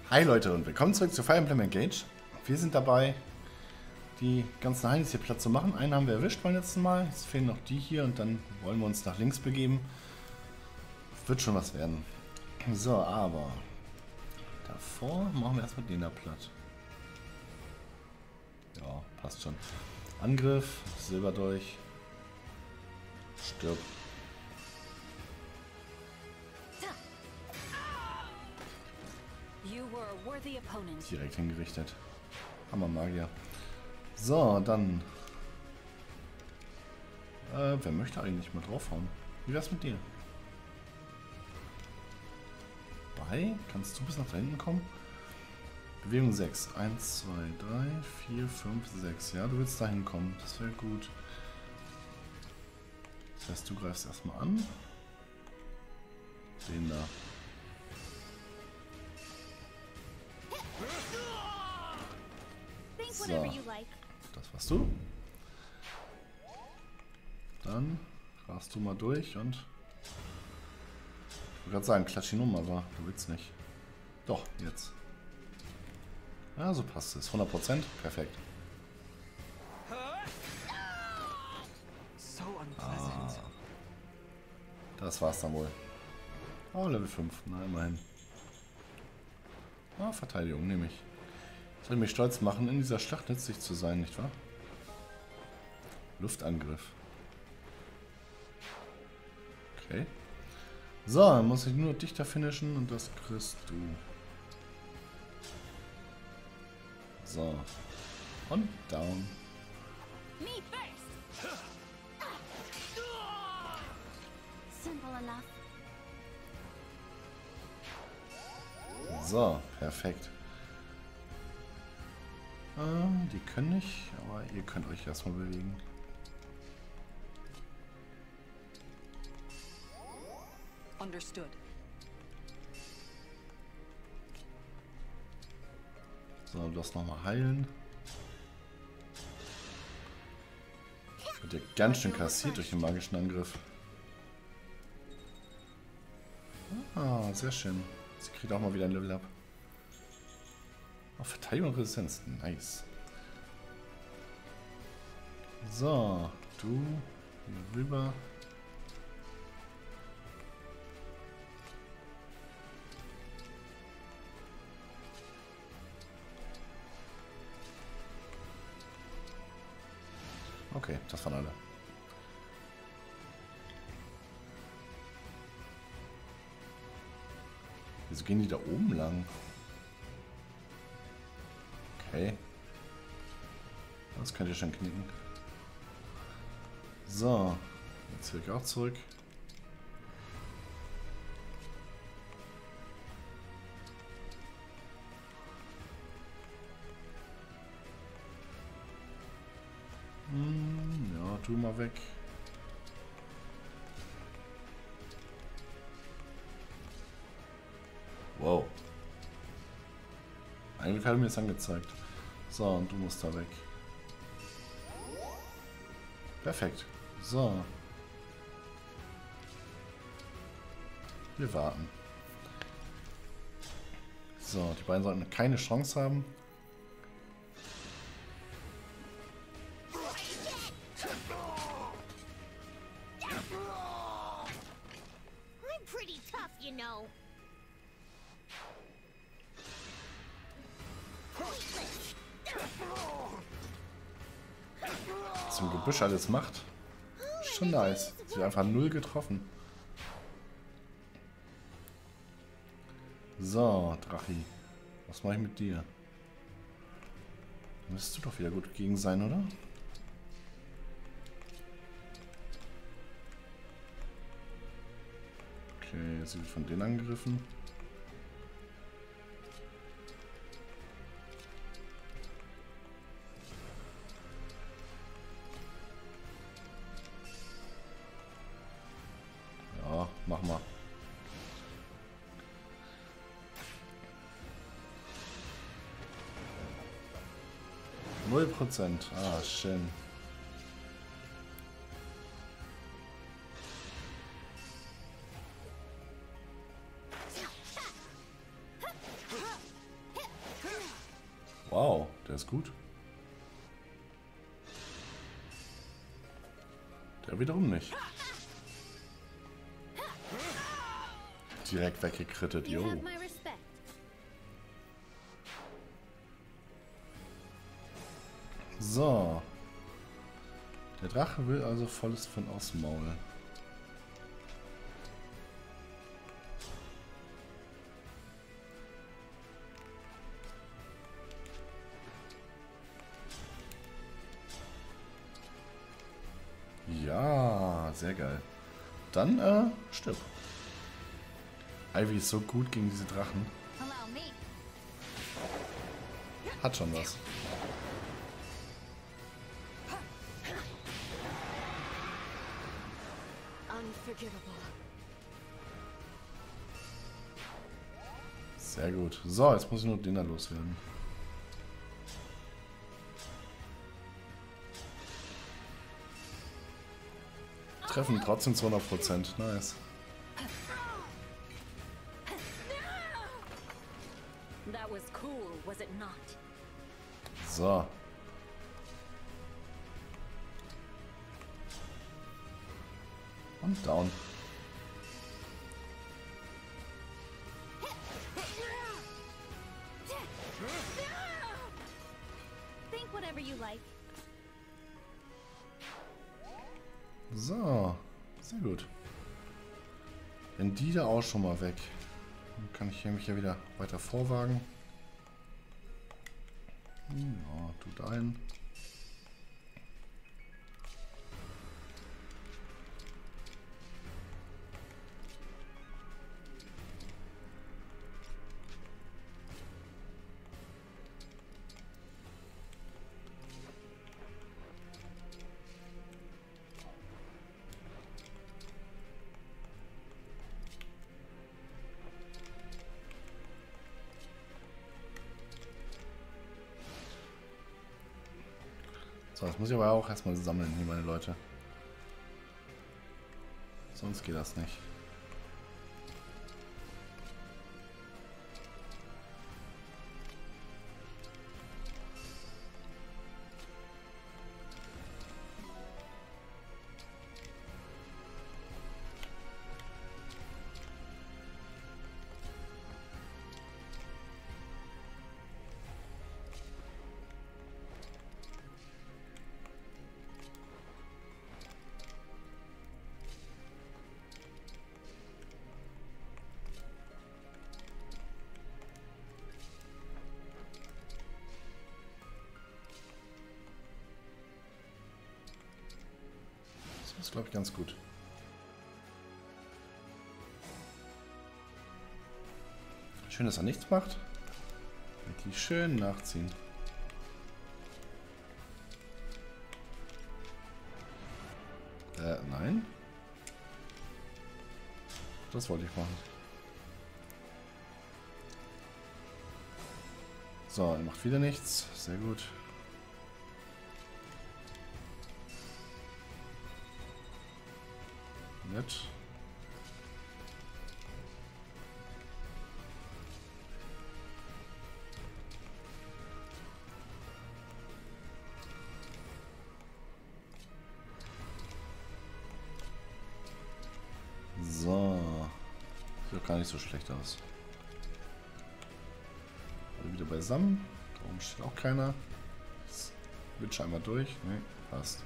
Hi Leute und willkommen zurück zu Fire Emblem Engage. Wir sind dabei, die ganzen Heinis hier platt zu machen. Einen haben wir erwischt beim letzten Mal. Jetzt fehlen noch die hier und dann wollen wir uns nach links begeben. Wird schon was werden. So, aber davor machen wir erstmal den da platt. Ja, passt schon. Angriff, Silberdolch. Stirb. Direkt hingerichtet. Hammer Magier. So, dann. Wer möchte eigentlich mal draufhauen? Wie wär's mit dir? Bei? Kannst du bis nach da hinten kommen? Bewegung 6. 1, 2, 3, 4, 5, 6. Ja, du willst da hinkommen. Das wäre gut. Das heißt, du greifst erstmal an. Den da. So, das warst du. Dann rast du mal durch und ich wollte gerade sagen, klatsch ihn um, aber du willst nicht. Doch, jetzt. Ja, so passt es. 100%. Perfekt. Ah, das war's dann wohl. Oh, Level 5. Na, immerhin. Ah, Verteidigung nehme ich. Soll mich stolz machen, in dieser Schlacht nützlich zu sein, nicht wahr? Luftangriff. Okay. So, dann muss ich nur dichter finishen und das kriegst du. So. Und down. So, perfekt. Die können nicht, aber ihr könnt euch erstmal bewegen. Understood. So, das nochmal heilen. Wird ja ganz schön kassiert durch den magischen Angriff. Ah, sehr schön. Sie kriegt auch mal wieder ein Level up. Oh, Verteidigung und Resistenz. Nice. So, du hier rüber. Okay, das waren alle. Wieso gehen die da oben lang? Okay. Das könnt ihr schon knicken. So. Jetzt will ich auch zurück. Ja, tu mal weg. Wow. Eigentlich hat er mir das angezeigt. So, und du musst da weg. Perfekt. So. Wir warten. So, die beiden sollten keine Chance haben. I'm pretty tough, you know. Was im Gebüsch alles macht. Schon nice. Sie hat einfach 0 getroffen. So, Drachi. Was mache ich mit dir? Müsstest du doch wieder gut gegen sein, oder? Okay, sie wird von denen angegriffen. Ja, mach mal. %. Ah, schön. Wow, der ist gut. Der wiederum nicht. Direkt weggekrittet, You jo. have my respect. So. Der Drache will also volles von aus dem Maul. Ja, sehr geil. Dann, stirb. Ivy ist so gut gegen diese Drachen. Allow me. Hat schon was. Unforgivable. Sehr gut. So, jetzt muss ich nur den da loswerden. Treffen trotzdem zu 100%. Nice. That was cool, was it not? So. Und down. Think whatever you like. So. Sehr gut. Wenn die da auch schon mal weg. Dann kann ich mich ja wieder weiter vorwagen. Ja, tut ein. So, das muss ich aber auch erstmal sammeln hier, meine Leute. Sonst geht das nicht. Das ist, glaube ich, ganz gut. Schön, dass er nichts macht. Wirklich schön nachziehen. Nein. Das wollte ich machen. So, er macht wieder nichts. Sehr gut. Nett. So. Sieht doch gar nicht so schlecht aus. Alle wieder beisammen. Da oben steht auch keiner. Das wird scheinbar durch. Ne, passt.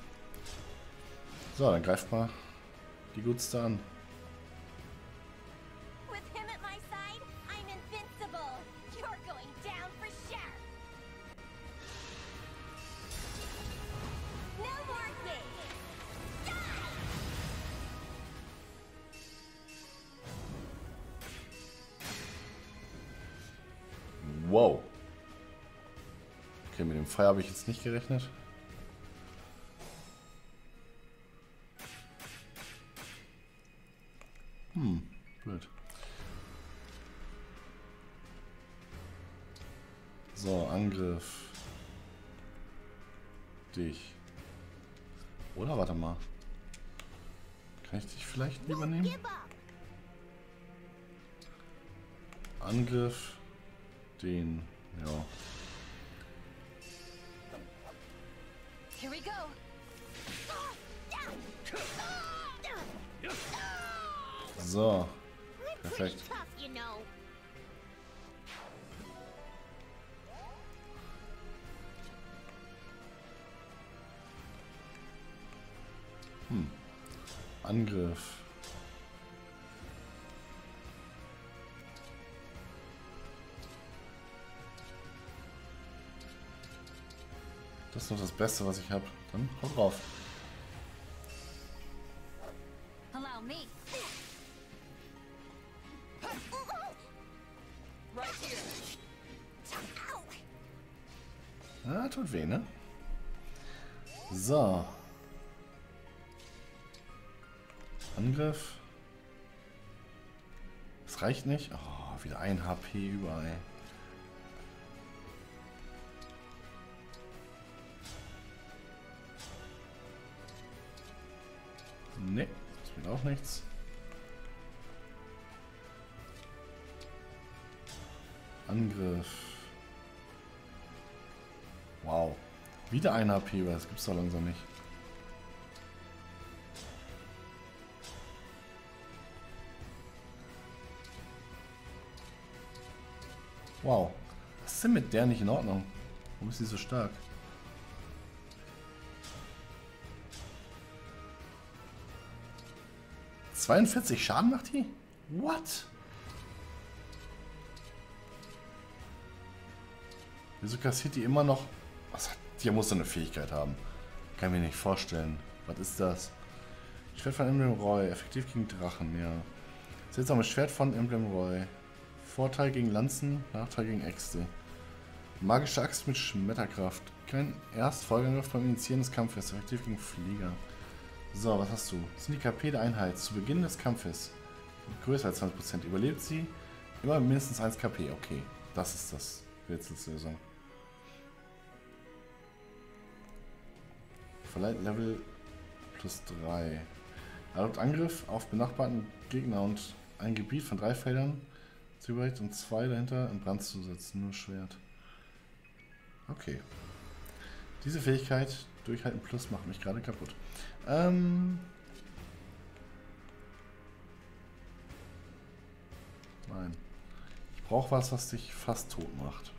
So, dann greift mal die Gutste an. With him at my side, I'm invincible. You're going down for sure. No more games. Die! Wow. Okay, mit dem Feuer habe ich jetzt nicht gerechnet. Blöd. So, Angriff. Dich. Oder warte mal. Kann ich dich vielleicht lieber nehmen? Give up. Angriff. Den. Ja. Here we go. So. I'm pretty Perfekt. tough, you know. Angriff. Das ist noch das Beste, was ich habe. Dann hau drauf. Allow me. Right here. Ah, tut weh, ne? So. Angriff. Das reicht nicht. Oh, wieder ein HP überall. Ne, das wird auch nichts. Angriff. Wow. Wieder ein HP, weil das gibt's doch langsam nicht. Wow. Was ist denn mit der nicht in Ordnung? Warum ist sie so stark? ...42 Schaden macht die? What? Wieso kassiert die immer noch... Was hat... Die muss so eine Fähigkeit haben. Kann ich mir nicht vorstellen. Was ist das? Schwert von Emblem Roy. Effektiv gegen Drachen, ja. Seltsames Schwert von Emblem Roy. Vorteil gegen Lanzen, Nachteil gegen Äxte. Magische Axt mit Schmetterkraft. Kein Erstfolgeangriff beim Initiieren des Kampfes. Effektiv gegen Flieger. So, was hast du? Das sind die KP der Einheit. Zu Beginn des Kampfes. Größer als 20%. Überlebt sie. Immer mindestens 1 KP. Okay, das ist das Rätselslösung. Verleiht Level plus 3. Erlaubt Angriff auf benachbarten Gegner und ein Gebiet von 3 Feldern zu übrig und 2 dahinter in Brand zu setzen. Nur Schwert. Okay. Diese Fähigkeit, Durchhalten Plus, macht mich gerade kaputt. Nein. Ich brauche was, was dich fast tot macht.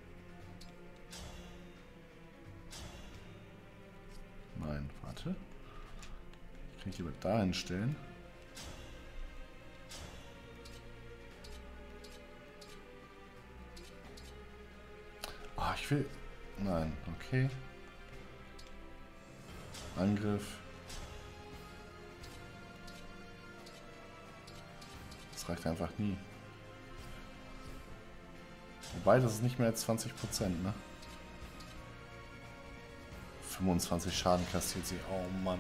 Nein, warte. Ich kann ich lieber dahin stellen. Ah, ich will... Nein, okay. Angriff. Das reicht einfach nie. Wobei, das ist nicht mehr als 20%, ne? 25 Schaden kassiert sie. Oh Mann.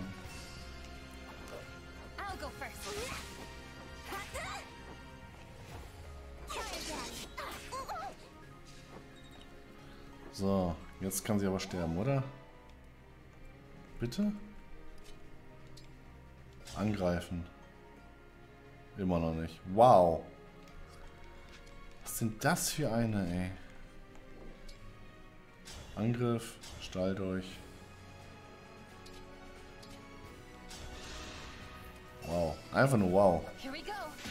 I'll go first. So, jetzt kann sie aber sterben, oder? Bitte? Angreifen. Immer noch nicht. Wow. Was sind das für eine, ey? Angriff, Stahl durch. Wow. Einfach nur wow. Here we go.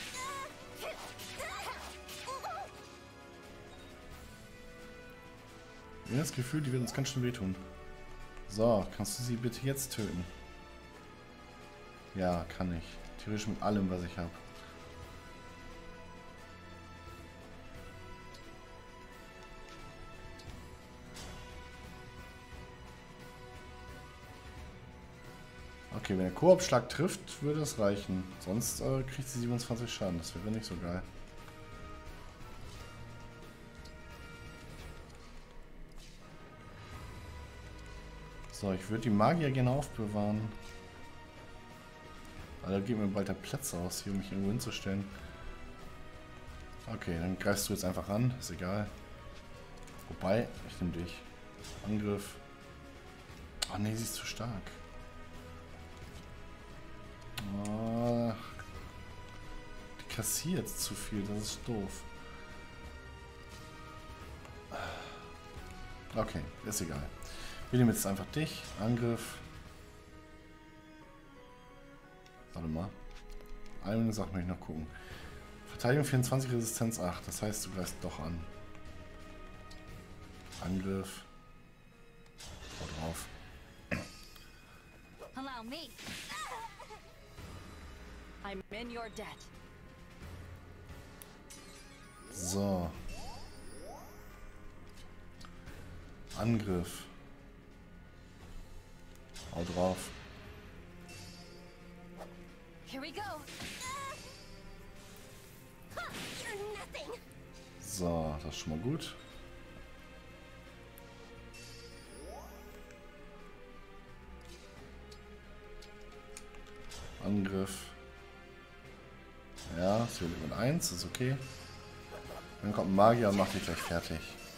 Ich habe das Gefühl, die wird uns ganz schön wehtun. So, kannst du sie bitte jetzt töten? Ja, kann ich. Theoretisch mit allem, was ich habe. Okay, wenn der Koop-Schlag trifft, würde es reichen. Sonst kriegt sie 27 Schaden. Das wäre nicht so geil. So, ich würde die Magier gerne aufbewahren. Aber da geht mir bald der Platz aus, hier um mich irgendwo hinzustellen. Okay, dann greifst du jetzt einfach an. Ist egal. Wobei, ich nehme dich. Angriff. Oh ne, sie ist zu stark. Oh, die kassiert zu viel, das ist doof. Okay, ist egal. Wir nehmen jetzt einfach dich. Angriff. Warte mal. Eine Sache möchte ich noch gucken. Verteidigung 24, Resistenz 8. Das heißt, du greifst doch an. Angriff. Hau drauf. Allow me. I'm in your debt. So. Angriff. Hau drauf. Here we go. You're nothing. So, das ist schon mal gut. Angriff. Ja, es wird mit 1, ist okay. Dann kommt ein Magier und macht dich gleich fertig.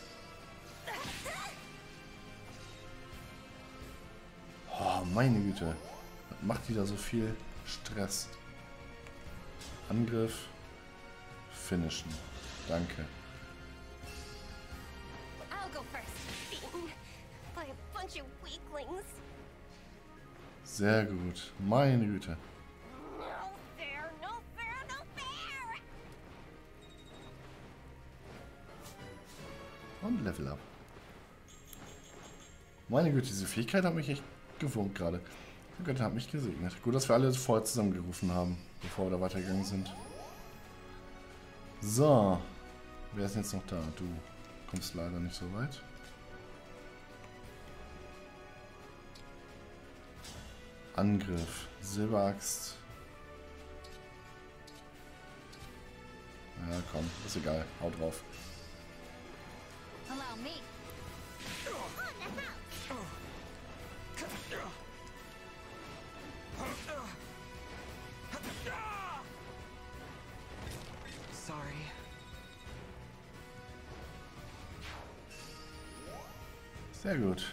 Oh, meine Güte. Was macht die da so viel Stress? Angriff. Finishen. Danke. I'll go first. Beaten by a bunch of weaklings. Sehr gut. Meine Güte. No fair, no fair, no fair. Und Level Up. Meine Güte, diese Fähigkeit hat mich echt gewurmt gerade. Der Gott hat mich gesegnet. Gut, dass wir alle vorher zusammengerufen haben, bevor wir da weitergegangen sind. So. Wer ist denn jetzt noch da? Du kommst leider nicht so weit. Angriff. Silberaxt. Ja, komm. Ist egal. Hau drauf. Allow me. Sorry. Sehr gut.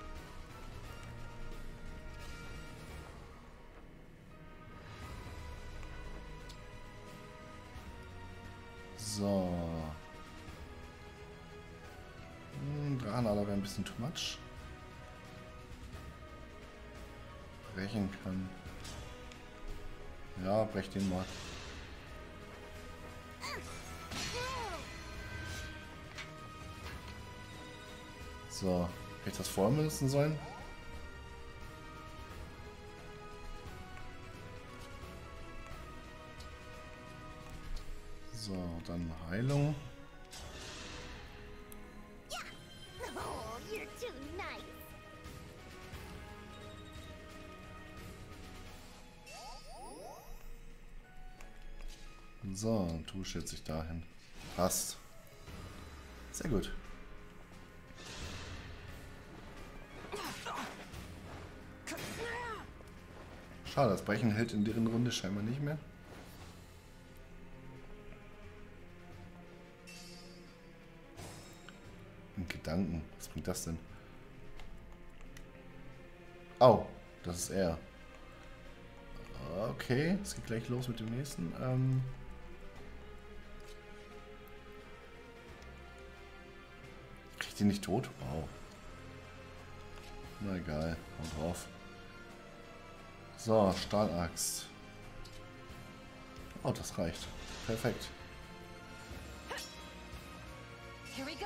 So. Drachenadler wäre ein bisschen too much. Brechen kann. Ja, brech den mal. So, hätte ich das vorher benutzen sollen? So, dann Heilung. Oh, you're too nice. So, du stellst dich dahin. Passt. Sehr gut. Schade, das Brechen hält in deren Runde scheinbar nicht mehr. In Gedanken. Was bringt das denn? Au, das ist er. Okay, es geht gleich los mit dem nächsten. Kriegt ihr nicht tot? Wow. Na egal, hau drauf. So, Stahlaxt. Oh, das reicht. Perfekt. Here we go.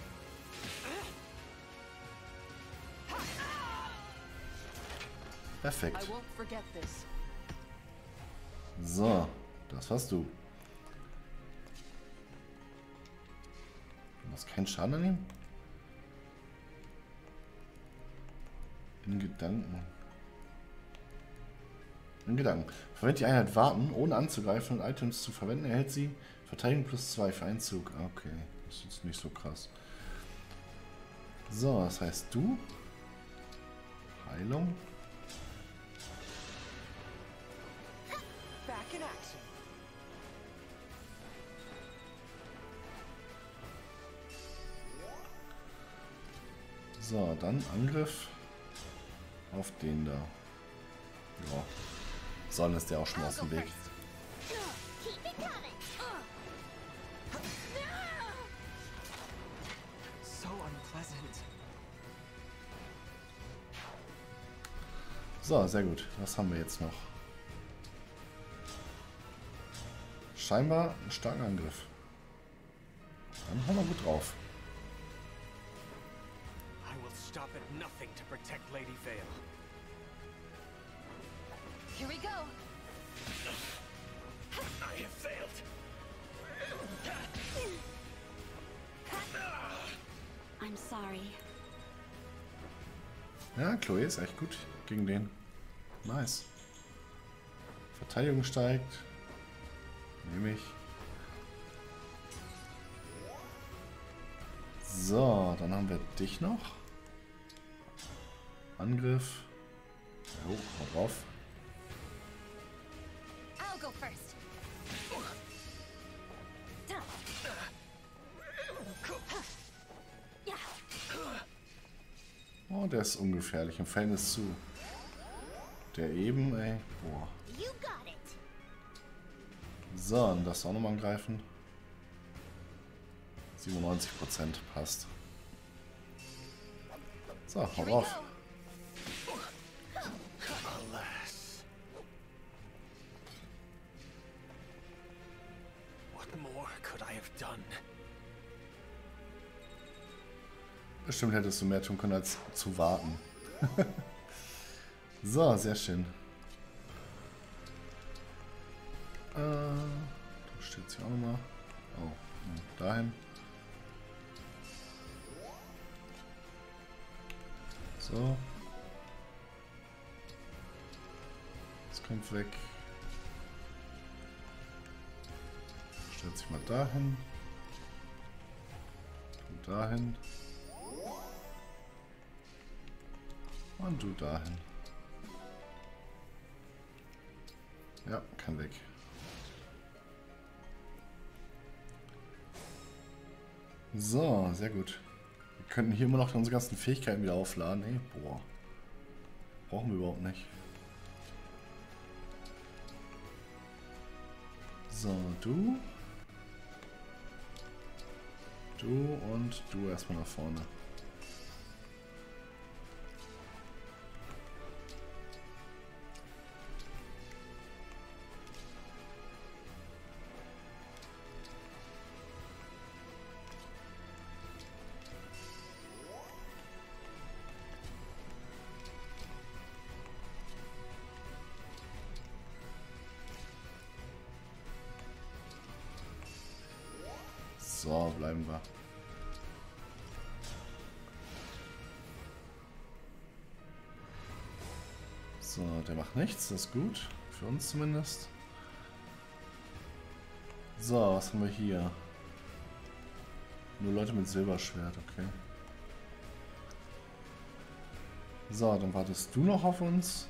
Perfekt. I won't forget this. So, das warst du. Du machst keinen Schaden an ihm? In Gedanken. In Gedanken. Verwendet die Einheit warten, ohne anzugreifen und Items zu verwenden, erhält sie Verteidigung +2 für einen Zug. Okay, das ist jetzt nicht so krass. So, das heißt du. Heilung. Back in action. So, dann Angriff auf den da. Ja. Sonne ist der auch schon aus dem Weg. Keep it coming. So unpleasant. So, sehr gut. Was haben wir jetzt noch? Scheinbar einen starken Angriff. Dann haben wir gut drauf. I will stop at nothing to protect Lady Vale. Here we go. I have failed. I'm sorry. Ja, Chloe ist echt gut gegen den. Nice. Verteidigung steigt. Nehme ich. So, dann haben wir dich noch. Angriff. Jo, hau drauf. I'll go first. Yeah. Oh, der ist ungefährlich im Verhältnis zu. Der eben, ey. Boah. You got it. So, und das auch nochmal angreifen. 97% passt. So, hau Here we drauf. go. Alas. What more could I have done? Bestimmt hättest du mehr tun können, als zu warten. So, sehr schön. Du stehst hier auch nochmal. Oh, dahin. So. Das kommt weg. Stellt sich mal dahin. Und dahin. Und du dahin. Ja, kann weg. So, sehr gut. Wir könnten hier immer noch unsere ganzen Fähigkeiten wieder aufladen. Ey, boah. Brauchen wir überhaupt nicht. So, du. Du und du erstmal nach vorne. So, bleiben wir. So, der macht nichts, das ist gut. Für uns zumindest. So, was haben wir hier? Nur Leute mit Silberschwert, okay. So, dann wartest du noch auf uns.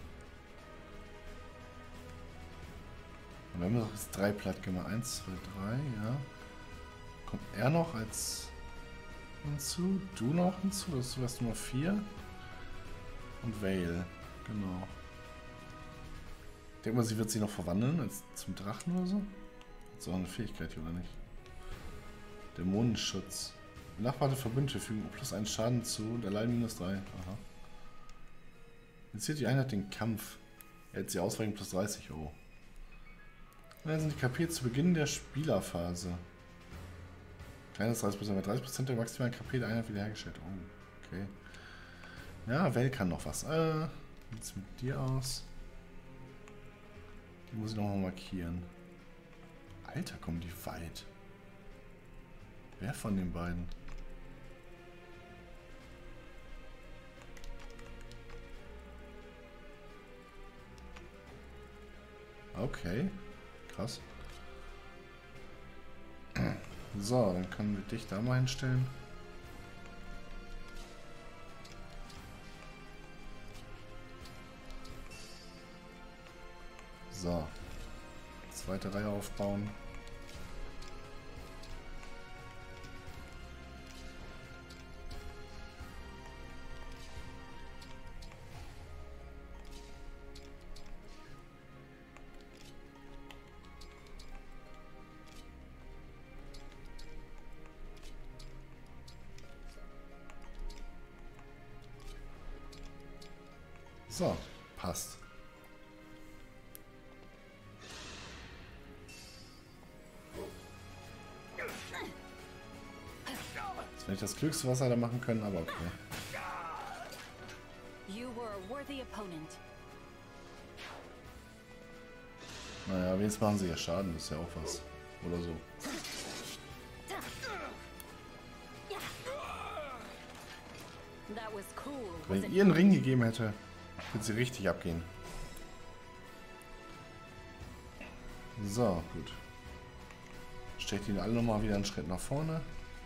Und wir haben doch jetzt 3 platt gemacht. 1, 2, 3, ja. Kommt er noch als hinzu? Du noch hinzu? Das ist was Nummer 4. Und Vale, genau. Ich denke mal, sie wird sich noch verwandeln als zum Drachen oder so. So eine Fähigkeit hier, oder nicht? Dämonenschutz. Benachbarte Verbündete fügen +1 Schaden zu und erleiden -3. Aha. Initiiert die Einheit den Kampf. Er hat sie ausreichend +30. Oh. Dann sind die KP zu Beginn der Spielerphase. Kleines 30%, bei 30% der maximalen KP der Einheit wiederhergestellt. Oh, okay. Ja, Vale kann noch was. Wie sieht's mit dir aus? Die muss ich nochmal markieren. Alter, kommen die weit. Wer von den beiden? Okay, krass. So, dann können wir dich da mal hinstellen. So. Zweite Reihe aufbauen. So, Passt. Das wäre nicht das Klügste, was wir da machen können, aber okay. You were a worthy opponent. Naja, wenigstens machen sie ja Schaden, das ist ja auch was. Oder so. That was cool. Wenn Was ich it? ihr einen Ring gegeben hätte, würde sie richtig abgehen. So, gut. Steckt ihn alle nochmal wieder einen Schritt nach vorne.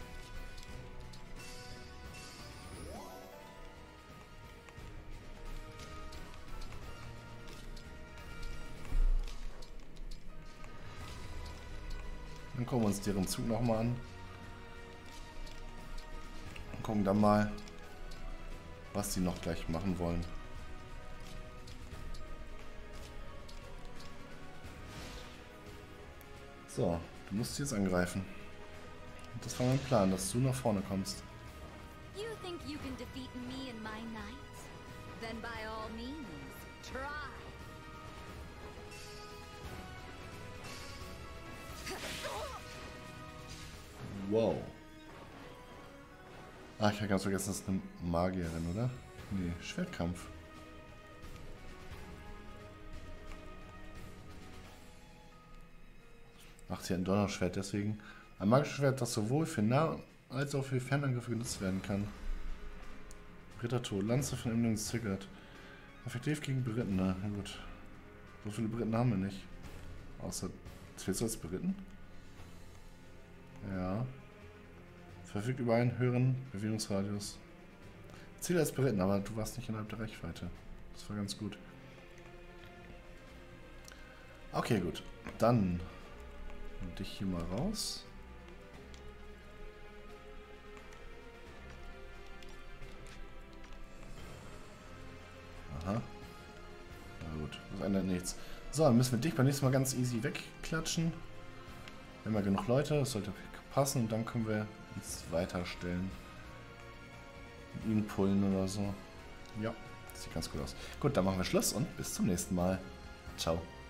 Dann gucken wir uns deren Zug nochmal an. Und gucken dann mal, was die noch gleich machen wollen. So, du musst jetzt angreifen. Und das war mein Plan, dass du nach vorne kommst. You think you can defeat me and my knights? Then by all means, try. Wow. Ach, ich habe ganz vergessen, das ist eine Magierin, oder? Nee, Schwertkampf. Ach, sie hat ein Donnerschwert, deswegen. Ein magisches Schwert, das sowohl für Nah- als auch für Fernangriffe genutzt werden kann. Rittertod, Lanze von Emlingen zickert. Effektiv gegen Berittene. Na gut. So viele Beritten haben wir nicht. Außer. Zählst du als Beritten? Ja. Verfügt über einen höheren Bewegungsradius. Ziel als Beritten, aber du warst nicht innerhalb der Reichweite. Das war ganz gut. Okay, gut. Dann dich hier mal raus. Aha. Na gut, das ändert nichts. So, dann müssen wir dich beim nächsten Mal ganz easy wegklatschen. Wir haben ja genug Leute, das sollte passen und dann können wir uns weiterstellen. Ihn pullen oder so. Ja, das sieht ganz gut aus. Gut, dann machen wir Schluss und bis zum nächsten Mal. Ciao.